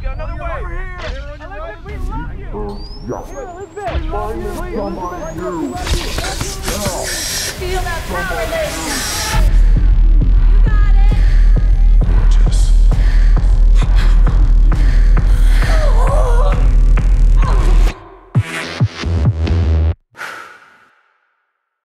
got another way. Electric, we love you. Elizabeth, we love you. Feel that power, ladies.